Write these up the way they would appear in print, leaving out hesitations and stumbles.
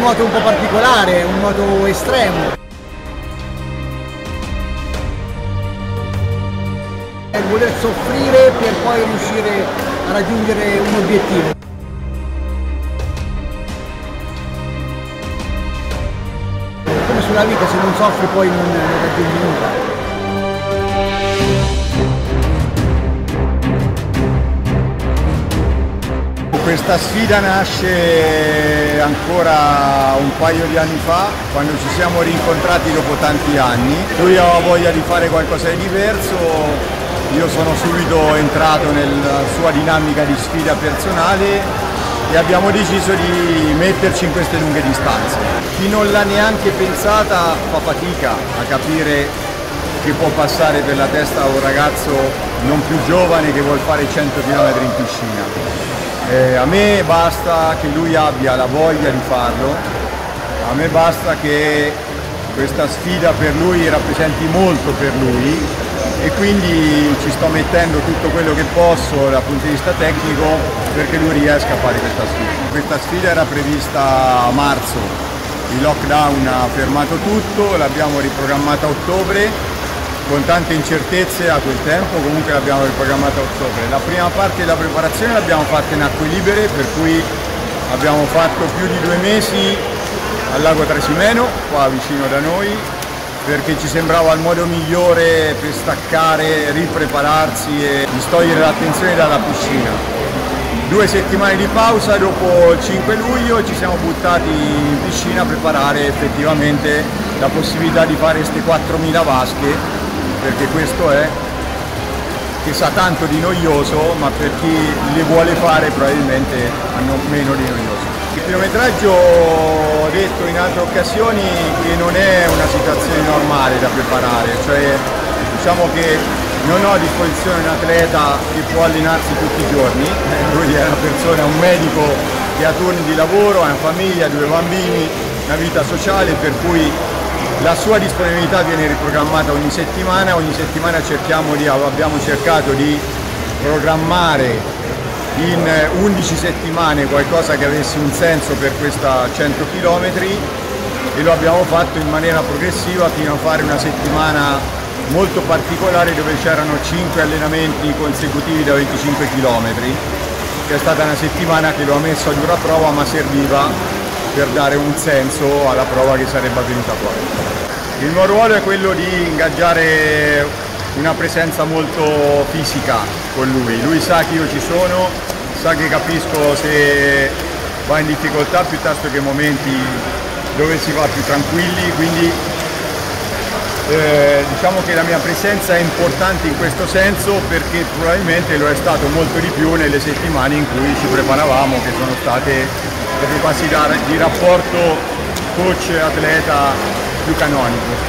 nuoto un po' particolare, un nuoto estremo. È il voler soffrire per poi riuscire a raggiungere un obiettivo. Come sulla vita, se non soffri poi non raggiungi nulla. Questa sfida nasce ancora un paio di anni fa, quando ci siamo rincontrati dopo tanti anni. Lui aveva voglia di fare qualcosa di diverso, io sono subito entrato nella sua dinamica di sfida personale e abbiamo deciso di metterci in queste lunghe distanze. Chi non l'ha neanche pensata fa fatica a capire che può passare per la testa a un ragazzo non più giovane che vuol fare 100 km in piscina. A me basta che lui abbia la voglia di farlo, a me basta che questa sfida per lui rappresenti molto per lui e quindi ci sto mettendo tutto quello che posso dal punto di vista tecnico perché lui riesca a fare questa sfida. Questa sfida era prevista a marzo, il lockdown ha fermato tutto, l'abbiamo riprogrammata a ottobre. Con tante incertezze a quel tempo, comunque l'abbiamo riprogrammata a ottobre. La prima parte della preparazione l'abbiamo fatta in acque libere, per cui abbiamo fatto più di 2 mesi al lago Trasimeno, qua vicino da noi, perché ci sembrava il modo migliore per staccare, riprepararsi e distogliere l'attenzione dalla piscina. 2 settimane di pausa, dopo il 5 luglio ci siamo buttati in piscina a preparare effettivamente la possibilità di fare queste 4.000 vasche, perché questo è, che sa tanto di noioso, ma per chi le vuole fare probabilmente hanno meno di noioso. Il chilometraggio, ho detto in altre occasioni, che non è una situazione normale da preparare, cioè diciamo che non ho a disposizione un atleta che può allenarsi tutti i giorni, lui è una persona, un medico che ha turni di lavoro, ha una famiglia, 2 bambini, una vita sociale, per cui la sua disponibilità viene riprogrammata ogni settimana abbiamo cercato di programmare in 11 settimane qualcosa che avesse un senso per questa 100 km e lo abbiamo fatto in maniera progressiva fino a fare una settimana molto particolare dove c'erano 5 allenamenti consecutivi da 25 km, che è stata una settimana che lo ha messo a dura prova ma serviva per dare un senso alla prova che sarebbe avvenuta poi. Il mio ruolo è quello di ingaggiare una presenza molto fisica con lui. Lui sa che io ci sono, sa che capisco se va in difficoltà piuttosto che momenti dove si va più tranquilli, quindi diciamo che la mia presenza è importante in questo senso perché probabilmente lo è stato molto di più nelle settimane in cui ci preparavamo, che sono state proprio quasi di rapporto coach-atleta più canonico.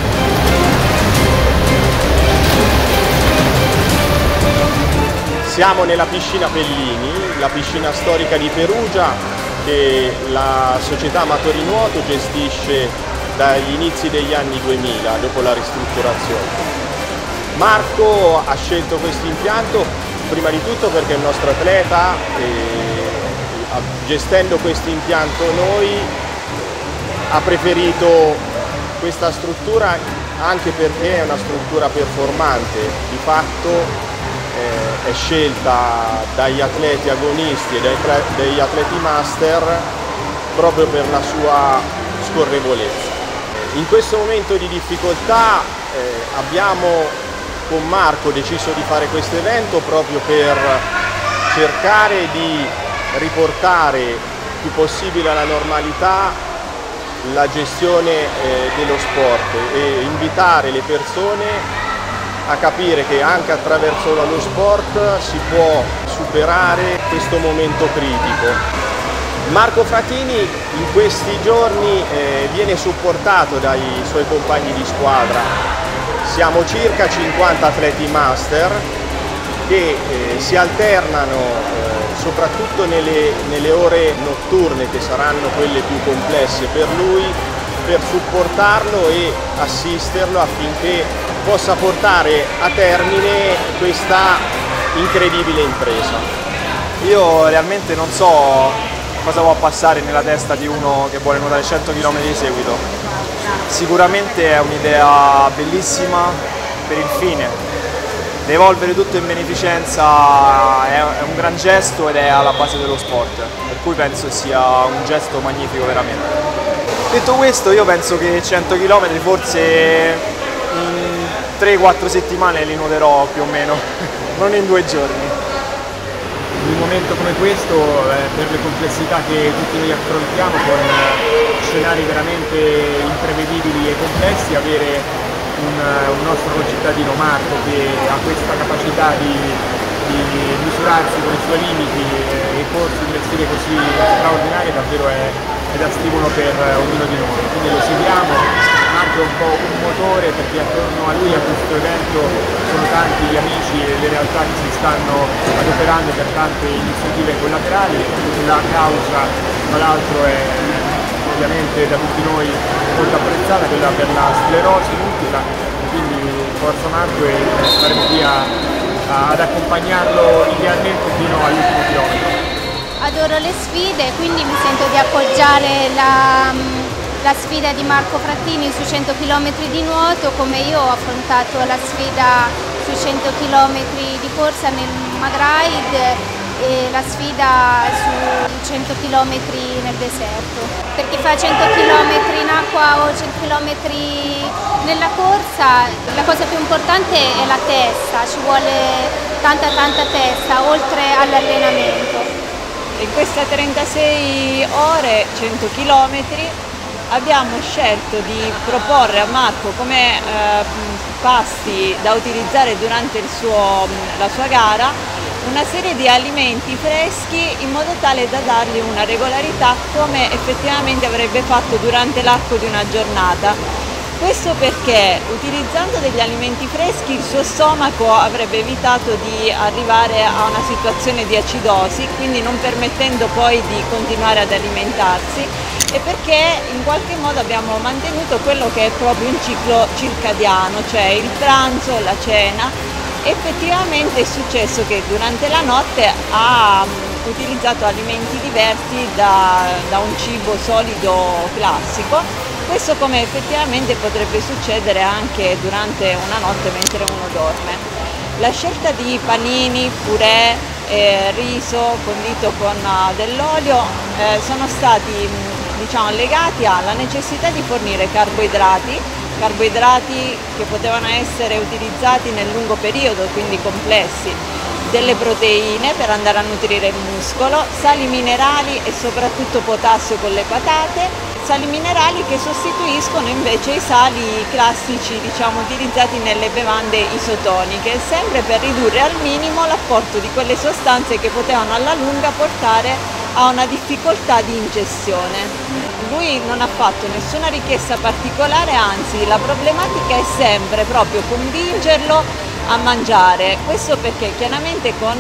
Siamo nella piscina Pellini, la piscina storica di Perugia che la società Amatori Nuoto gestisce dagli inizi degli anni 2000, dopo la ristrutturazione. Marco ha scelto questo impianto prima di tutto perché è il nostro atleta e gestendo questo impianto noi ha preferito questa struttura anche perché è una struttura performante, di fatto è scelta dagli atleti agonisti e dagli atleti master proprio per la sua scorrevolezza. In questo momento di difficoltà abbiamo con Marco deciso di fare questo evento proprio per cercare di riportare il più possibile alla normalità la gestione dello sport e invitare le persone a capire che anche attraverso lo sport si può superare questo momento critico. Marco Fratini in questi giorni viene supportato dai suoi compagni di squadra. Siamo circa 50 atleti master che si alternano soprattutto nelle ore notturne, che saranno quelle più complesse per lui, per supportarlo e assisterlo affinché possa portare a termine questa incredibile impresa. Io realmente non so cosa può passare nella testa di uno che vuole nuotare 100 km di seguito. Sicuramente è un'idea bellissima per il fine. Devolvere tutto in beneficenza è un gran gesto ed è alla base dello sport, per cui penso sia un gesto magnifico veramente. Detto questo, io penso che 100 km forse in 3-4 settimane li nuoterò più o meno, non in 2 giorni. In un momento come questo, per le complessità che tutti noi affrontiamo, con scenari veramente imprevedibili e complessi, avere un nostro concittadino, Marco, che ha questa capacità di misurarsi con i suoi limiti e porsi delle sfide così straordinarie, davvero è da stimolo per ognuno di noi. Quindi lo seguiamo. Marco è un po' un motore, perché attorno a lui, a questo evento, sono tanti gli amici e le realtà che si stanno adoperando per tante iniziative collaterali. La causa, tra l'altro, è ovviamente da tutti noi molto apprezzata, quella per la sclerosi multipla, quindi forza Marco e saremo qui ad accompagnarlo idealmente fino all'ultimo chilometro. Adoro le sfide, quindi mi sento di appoggiare la sfida di Marco Frattini su 100 km di nuoto, come io ho affrontato la sfida su 100 km di corsa nel Magraid e la sfida su 100 km nel deserto. Per chi fa 100 km in acqua o 100 km nella corsa, la cosa più importante è la testa, ci vuole tanta testa oltre all'allenamento. In queste 36 ore, 100 km, abbiamo scelto di proporre a Marco come pasti da utilizzare durante la sua gara una serie di alimenti freschi, in modo tale da dargli una regolarità come effettivamente avrebbe fatto durante l'arco di una giornata. Questo perché, utilizzando degli alimenti freschi, il suo stomaco avrebbe evitato di arrivare a una situazione di acidosi, quindi non permettendo poi di continuare ad alimentarsi, e perché in qualche modo abbiamo mantenuto quello che è proprio un ciclo circadiano, cioè il pranzo, la cena. Effettivamente è successo che durante la notte ha utilizzato alimenti diversi da un cibo solido classico. Questo, come effettivamente potrebbe succedere anche durante una notte mentre uno dorme. La scelta di panini, purè, riso condito con dell'olio sono stati legati alla necessità di fornire carboidrati che potevano essere utilizzati nel lungo periodo, quindi complessi, delle proteine per andare a nutrire il muscolo, sali minerali e soprattutto potassio con le patate, sali minerali che sostituiscono invece i sali classici utilizzati nelle bevande isotoniche, sempre per ridurre al minimo l'apporto di quelle sostanze che potevano alla lunga portare a una difficoltà di ingestione. Lui non ha fatto nessuna richiesta particolare, anzi la problematica è sempre proprio convincerlo a mangiare. Questo perché chiaramente con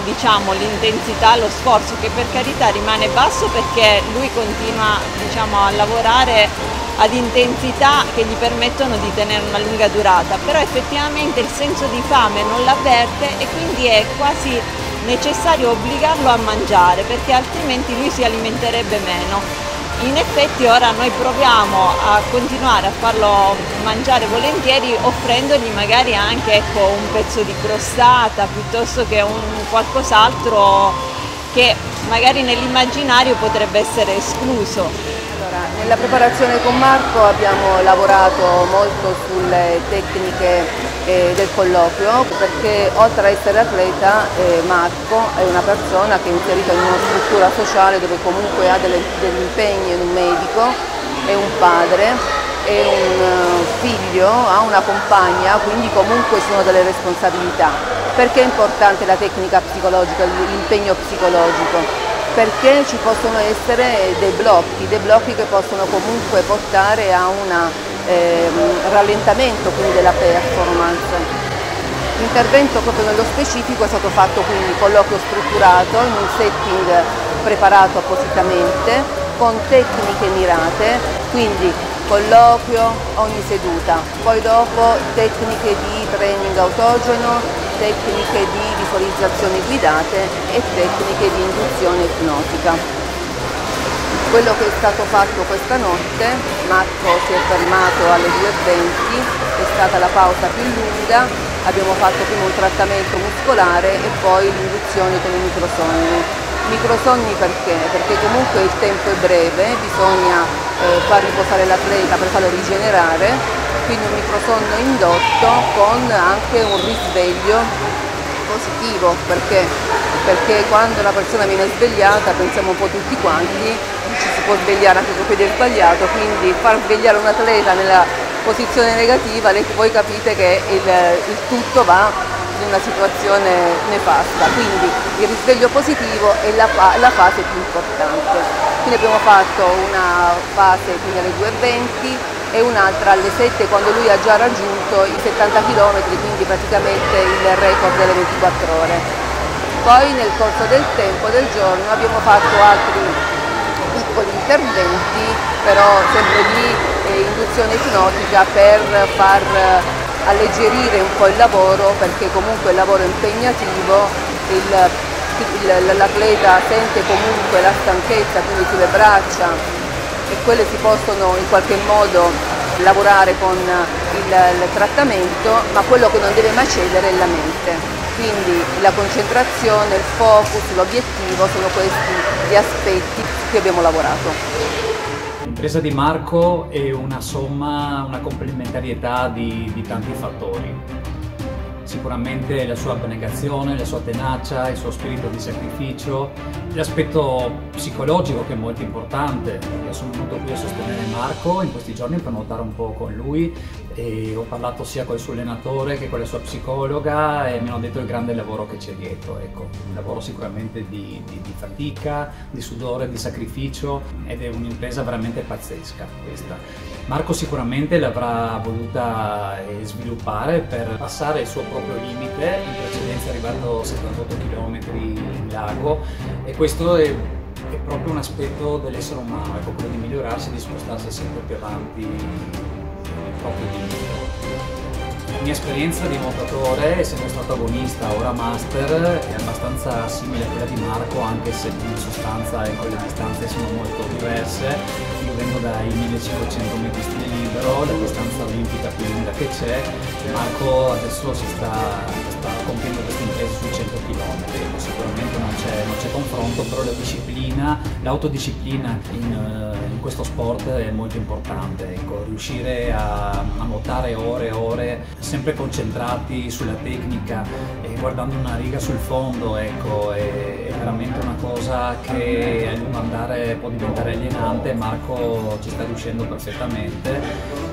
l'intensità, lo sforzo, che per carità rimane basso perché lui continua a lavorare ad intensità che gli permettono di tenere una lunga durata, però effettivamente il senso di fame non l'avverte e quindi è quasi necessario obbligarlo a mangiare, perché altrimenti lui si alimenterebbe meno. In effetti ora noi proviamo a continuare a farlo mangiare volentieri, offrendogli magari anche un pezzo di crostata piuttosto che un qualcos'altro che magari nell'immaginario potrebbe essere escluso. Allora, nella preparazione con Marco abbiamo lavorato molto sulle tecniche del colloquio, perché oltre ad essere atleta Marco è una persona che è inserita in una struttura sociale dove comunque ha degli impegni, è un medico, è un padre, è un figlio, ha una compagna, quindi comunque sono delle responsabilità. Perché è importante la tecnica psicologica, l'impegno psicologico? Perché ci possono essere dei blocchi che possono comunque portare a un rallentamento quindi della performance. L'intervento proprio nello specifico è stato fatto quindi colloquio strutturato in un setting preparato appositamente con tecniche mirate, quindi colloquio ogni seduta, poi dopo tecniche di training autogeno, tecniche di visualizzazione guidate e tecniche di induzione ipnotica. Quello che è stato fatto questa notte, Marco si è fermato alle 2:20, è stata la pausa più lunga, abbiamo fatto prima un trattamento muscolare e poi l'induzione con i microsonni. Microsonni perché? Perché comunque il tempo è breve, bisogna far riposare l'atleta per farlo rigenerare, quindi un microsonno indotto con anche un risveglio positivo, perché quando la persona viene svegliata, pensiamo un po' tutti quanti, ci si può svegliare anche con piede sbagliato, quindi far svegliare un atleta nella posizione negativa, voi capite che il tutto va in una situazione nefasta, quindi il risveglio positivo è la fase più importante. Quindi abbiamo fatto una fase quindi alle 2:20 e un'altra alle 7 quando lui ha già raggiunto i 70 km, quindi praticamente il record delle 24 ore. Poi nel corso del tempo del giorno abbiamo fatto altri piccoli interventi, però sempre di induzione ipnotica per far alleggerire un po' il lavoro, perché comunque il lavoro è impegnativo, l'atleta sente comunque la stanchezza, quindi sulle braccia, e quelle si possono in qualche modo lavorare con il trattamento, ma quello che non deve mai cedere è la mente. Quindi la concentrazione, il focus, l'obiettivo sono questi gli aspetti che abbiamo lavorato. L'impresa di Marco è una somma, una complementarietà di tanti fattori. Sicuramente la sua abnegazione, la sua tenacia, il suo spirito di sacrificio, l'aspetto psicologico che è molto importante. Io sono venuto qui a sostenere Marco in questi giorni per nuotare un po' con lui e ho parlato sia con il suo allenatore che con la sua psicologa e mi hanno detto il grande lavoro che c'è dietro. Ecco, un lavoro sicuramente di fatica, di sudore, di sacrificio, ed è un'impresa veramente pazzesca questa. Marco sicuramente l'avrà voluta sviluppare per passare il suo proprio limite, in precedenza è arrivato a 78 km in lago, e questo è proprio un aspetto dell'essere umano, ecco, quello di migliorarsi e di spostarsi sempre più avanti nel proprio limite. La mia esperienza di nuotatore, essendo stato agonista, ora master, è abbastanza simile a quella di Marco, anche se in sostanza le distanze sono molto diverse. Io vengo dai 1500 metri stile libero, la distanza olimpica più lunga che c'è. Marco adesso si sta compiendo questa impresa sui 100 km. Sicuramente non c'è confronto, però la disciplina, l'autodisciplina in questo sport è molto importante. Ecco, riuscire a nuotare ore e ore, sempre concentrati sulla tecnica e guardando una riga sul fondo, ecco, è veramente una cosa che a lungo andare può diventare alienante. Marco ci sta riuscendo perfettamente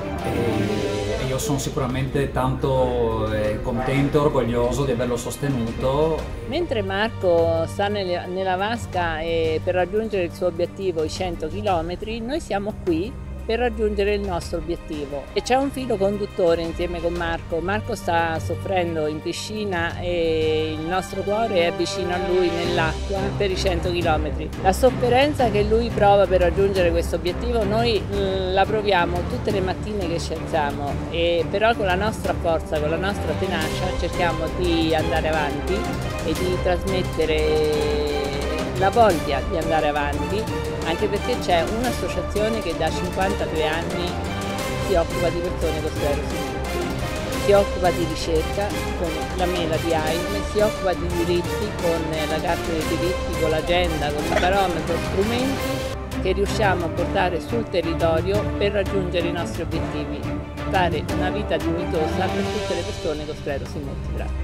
e io sono sicuramente tanto contento e orgoglioso di averlo sostenuto. Mentre Marco sta nella vasca per raggiungere il suo obiettivo, i 100 km, noi siamo qui per raggiungere il nostro obiettivo e c'è un filo conduttore insieme con Marco. Marco sta soffrendo in piscina e il nostro cuore è vicino a lui nell'acqua per i 100 km. La sofferenza che lui prova per raggiungere questo obiettivo noi la proviamo tutte le mattine che ci alziamo, però con la nostra forza, con la nostra tenacia cerchiamo di andare avanti e di trasmettere la voglia di andare avanti, anche perché c'è un'associazione che da 52 anni si occupa di persone con sclerosi multipla, si occupa di ricerca con la mela di AIM, si occupa di diritti con la carta dei diritti, con l'agenda, con il barometro, strumenti che riusciamo a portare sul territorio per raggiungere i nostri obiettivi, dare una vita dignitosa per tutte le persone con sclerosi multipla.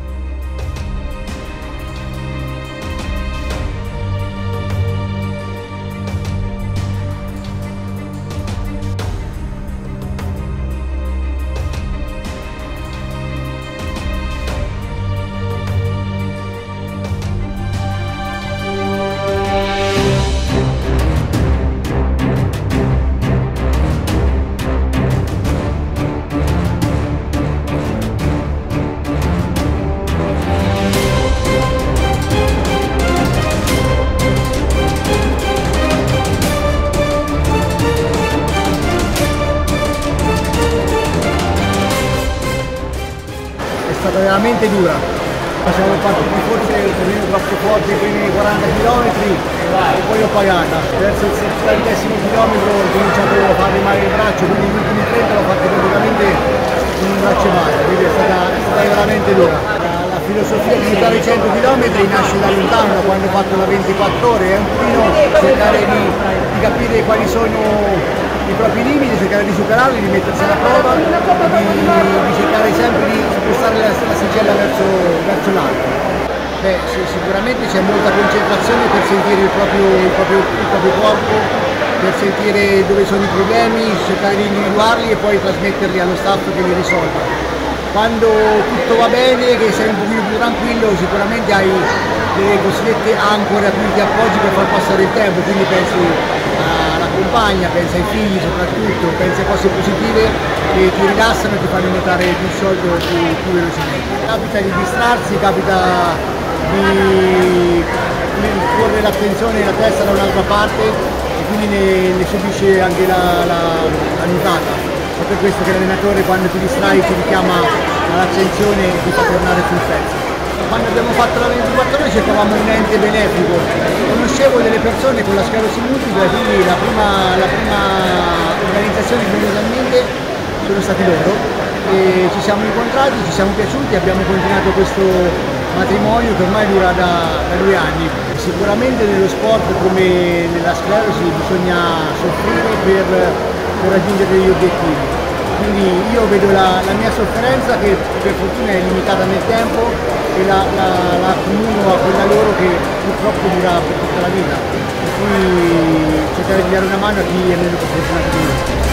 È stata veramente dura, Siamo partiti forse un pochino troppo forte i primi 40 km e poi ho pagata. Verso il 70° chilometro ho cominciato a fare male il braccio, quindi gli ultimi 30 l'ho fatto praticamente con un braccio male, quindi è stata veramente dura. La filosofia di fare 100 km nasce da lontano, da quando ho fatto la 24 ore, è un pochino cercare di capire quali sono i propri limiti, cercare di superarli, di mettersi alla prova, di cercare sempre di spostare l'asticella verso l'alto. Beh, sicuramente c'è molta concentrazione per sentire il proprio corpo, per sentire dove sono i problemi, cercare di individuarli e poi trasmetterli allo staff che li risolva. Quando tutto va bene, che sei un pochino più tranquillo, sicuramente hai delle cosiddette ancore a cui ti appoggi per far passare il tempo, quindi pensi alla compagna, pensi ai figli soprattutto, pensi a cose positive che ti rilassano e ti fanno nuotare più sciolto più velocemente. Capita di distrarsi, capita di porre l'attenzione e la testa da un'altra parte e quindi ne subisce anche la nuotata. È per questo che l'allenatore quando ti distrai ti richiama all'attenzione e ti fa tornare sul pezzo. Quando abbiamo fatto la 24 ore cercavamo un ente benefico, conoscevo delle persone con la sclerosi multipla, quindi la prima organizzazione che mi è venuta in mente sono stati loro e ci siamo incontrati, ci siamo piaciuti, abbiamo continuato questo matrimonio che ormai dura da 2 anni. Sicuramente nello sport come nella sclerosi bisogna soffrire per raggiungere degli obiettivi, quindi io vedo la mia sofferenza che per fortuna è limitata nel tempo e la accomuno a quella loro che purtroppo dura per tutta la vita, per cui cercare di dare una mano a chi è meno fortunato di me.